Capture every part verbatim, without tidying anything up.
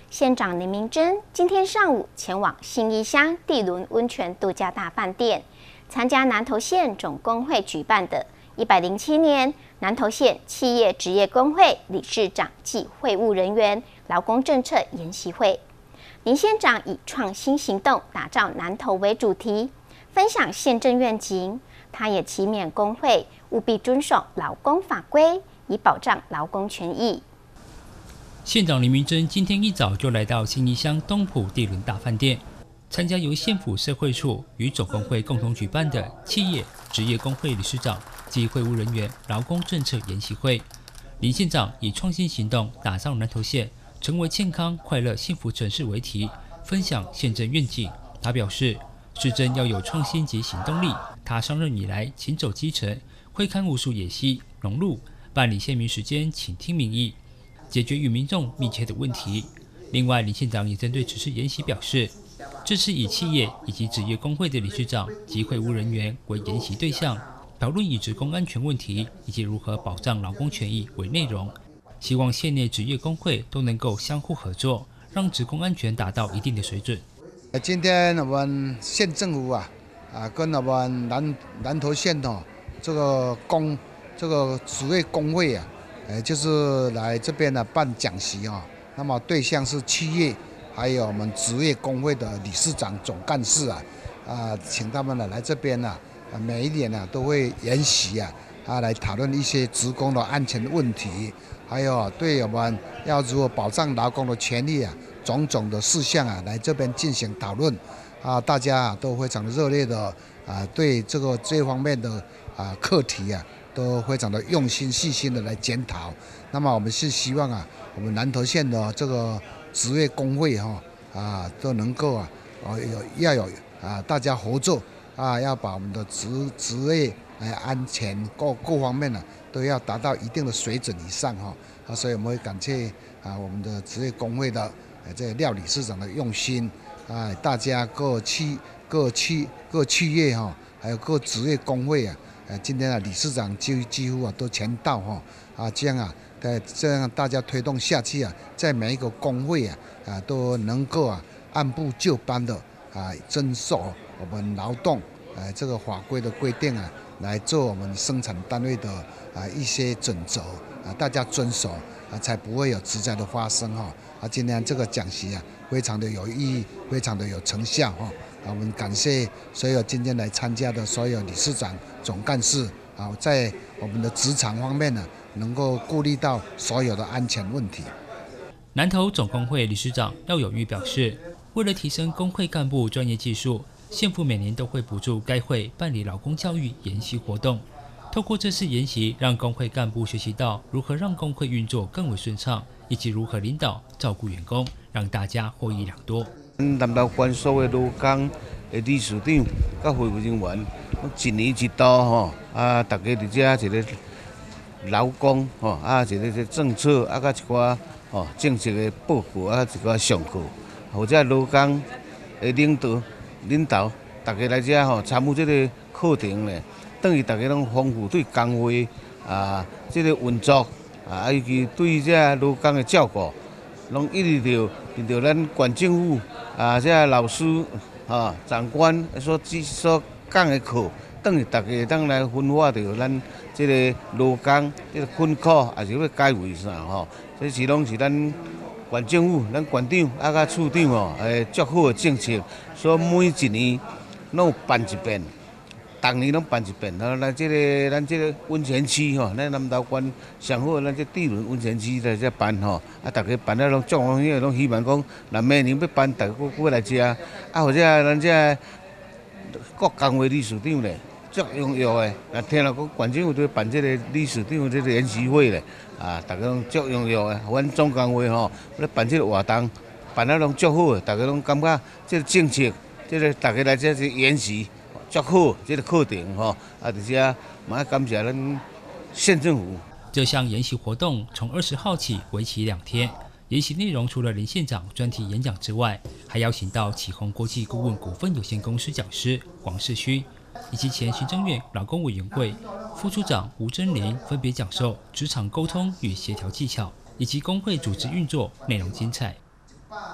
县长林明珍今天上午前往信义乡地仑温泉度假大饭店，参加南投县总工会举办的一百零七年南投县企业职业工会理事长暨会务人员劳工政策研习会。林县长以创新行动打造南投为主题，分享县政愿景。他也期勉工会务必遵守劳工法规，以保障劳工权益。 县长林明珍今天一早就来到信义乡东埔地仑大饭店，参加由县府社会处与总工会共同举办的企业职业工会理事长及会务人员劳工政策研习会。林县长以创新行动打造南投县成为健康、快乐、幸福城市为题，分享县政愿景。他表示，市政要有创新及行动力。他上任以来，勤走基层，会勘无数野溪、农路，办理县民时间倾听民意，解决与民众密切的问题。另外，林县长也针对此次研习表示，这次以企业以及职业工会的理事长及会务人员为研习对象，讨论以职工安全问题以及如何保障劳工权益为内容。希望县内职业工会都能够相互合作，让职工安全达到一定的水准。 今天我们县政府啊，啊跟我们南南投县哦，这个工这个职业工会啊，呃就是来这边呢办讲习啊。那么对象是企业，还有我们职业工会的理事长、总干事啊，啊请他们呢来这边呢，啊每一年呢都会研习啊，啊来讨论一些职工的安全问题，还有对我们要如何保障劳工的权利啊。种种的事项啊，来这边进行讨论啊，大家啊都非常热烈的啊，对这个这方面的啊课题啊，都非常的用心细心的来检讨。那么我们是希望啊，我们南投县的这个职业工会哈啊，都能够啊，哦有要有啊大家合作啊，要把我们的职职业哎安全各各方面呢、啊，都要达到一定的水准以上哈啊，所以我们会感谢啊我们的职业工会的。这个廖理事长的用心啊，大家各企各企各企业哈，还有各职业工会啊，呃，今天啊理事长几几乎啊都全到哈啊，这样啊，在这样大家推动下去啊，在每一个工会啊啊都能够啊按部就班的啊遵守我们劳动呃这个法规的规定啊，来做我们生产单位的啊一些准则啊，大家遵守啊，才不会有职灾的发生哈。啊，今天这个讲习啊，非常的有意义，非常的有成效哈。啊，我们感谢所有今天来参加的所有理事长、总干事啊，在我们的职场方面呢，能够顾虑到所有的安全问题。 南投总工会理事长廖有玉表示，为了提升工会干部专业技术，县府每年都会补助该会办理劳工教育研习活动。透过这次研习，让工会干部学习到如何让工会运作更为顺畅，以及如何领导照顾员工，让大家获益良多。 南投县所有劳工的理事长、甲会务人员，一年一度吼，啊，大家伫遮一个劳工吼，啊，一个政策，啊，甲一寡吼政策的报告，啊，一寡上课，或者劳工的领导、领导，大家来遮吼参与这个课程咧。等于大家拢丰富对工会啊，这个运作啊，以及对这劳工的照顾，拢一直着凭着咱县政府啊，这老师啊、长官所所讲的课，等于大家当来分化着咱这个劳工这个困苦，也是要解决啥吼？这是拢是咱县政府、咱县长啊、甲处长哦，诶，足好的政策，所以每一年拢有办一遍。逐年拢办一遍，然后咱这个咱这个温泉区吼，咱南投县上好，咱这地仑温泉区在这办吼，啊，大家办啊拢众欢喜，拢希望讲，若明年要办，大家搁过来吃，啊，或者咱这各工会理事长咧，足踊跃的，啊，听了讲县政府在办这个理事长这个研习会咧，啊，大家拢足踊跃的，阮总工会吼，咧办这个活动，办啊拢足好的，大家拢感觉这个政策，这个大家来这是研习。足好，这个课程哈，啊，而且嘛感谢咱县政府。 这项研习活动从二十号起为期两天，研习内容除了林县长专题演讲之外，还邀请到启宏国际顾问股份有限公司讲师黄世勋，以及前行政院劳工委员会副处长吴真林分别讲授职场沟通与协调技巧，以及工会组织运作内容精彩。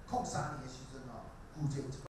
零三年的时阵哦，旧制